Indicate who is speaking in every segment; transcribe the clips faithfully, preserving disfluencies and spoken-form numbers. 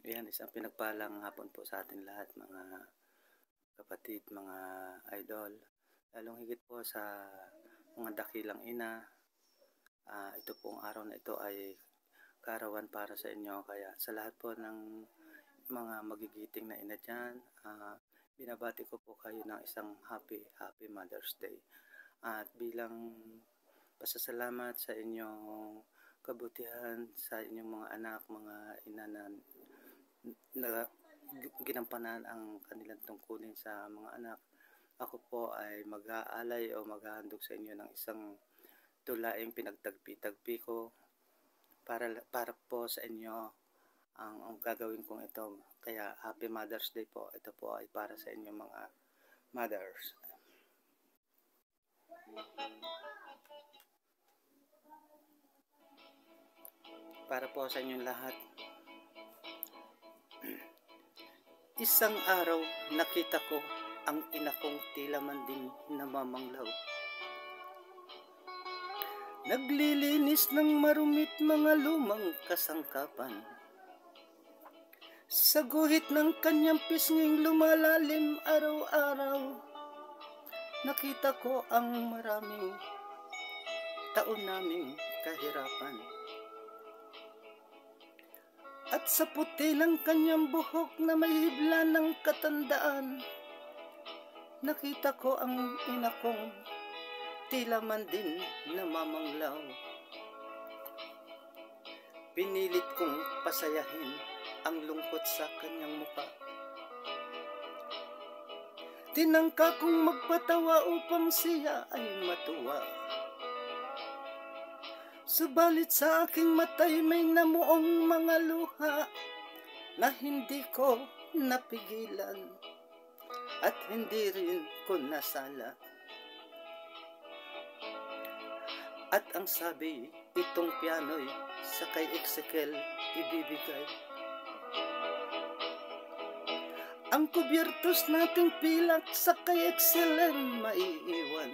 Speaker 1: Ayan, isang pinagpalang hapon po sa ating lahat, mga kapatid, mga idol. Lalong higit po sa mga dakilang ina. Uh, ito pong araw na ito ay kaarawan para sa inyo. Kaya sa lahat po ng mga magigiting na ina dyan, uh, binabati ko po kayo ng isang happy, happy Mother's Day. At bilang pasasalamat sa inyong kabutihan, sa inyong mga anak, mga ina na na ginampanan ang kanilang tungkulin sa mga anak, ako po ay mag-aalay o maghahandog sa inyo ng isang tulaing pinagtagpi-tagpi ko para, para po sa inyo ang, ang gagawin kong ito. Kaya Happy Mother's Day po. Ito po ay para sa inyo mga mothers. Para po sa inyong lahat. Isang araw nakita ko ang ina kong tila man din namamanglaw. Naglilinis ng marumit mga lumang kasangkapan. Sa guhit ng kanyang pisnging lumalalim araw-araw. Nakita ko ang maraming taon naming kahirapan. At sa puti ng kanyang buhok na may hibla ng katandaan, nakita ko ang ina kong tila man din namamanglaw. Pinilit kong pasayahin ang lungkot sa kanyang muka. Tinangka kong magpatawa upang siya ay matuwa. Subalit sa aking mata'y may namuong mga luha na hindi ko napigilan at hindi rin ko nasala. At ang sabi, itong piano'y sa kay Ezekiel ibibigay. Ang kubyertos nating pilak sa kay Ezekiel maiiwan.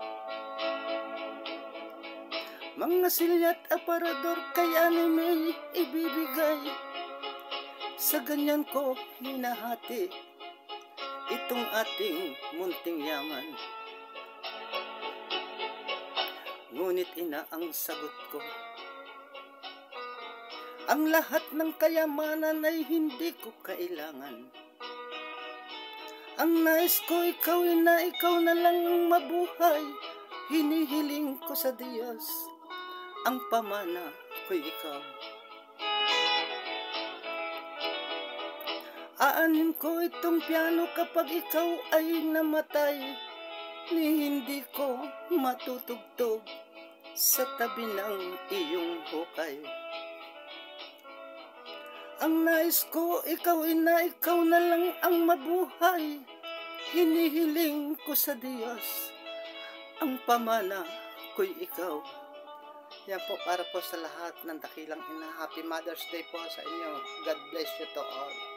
Speaker 1: Mga silyat aparador kaya ni may ibibigay. Sa ganyan ko hinahati itong ating munting yaman. Ngunit ina ang sagot ko, ang lahat ng kayamanan ay hindi ko kailangan. Ang nais ko ikaw ina, ikaw na lang ang mabuhay. Hinihiling ko sa Diyos, ang pamana ko'y ikaw. Aanin ko itong piano kapag ikaw ay namatay, ni hindi ko matutugtog sa tabi ng iyong hukay. Ang nais ko, ikaw ina, ikaw na lang ang mabuhay. Hinihiling ko sa Diyos, ang pamana ko'y ikaw. Yan po para po sa lahat ng dakilang ina. Happy Mother's Day po sa inyo. God bless you to all.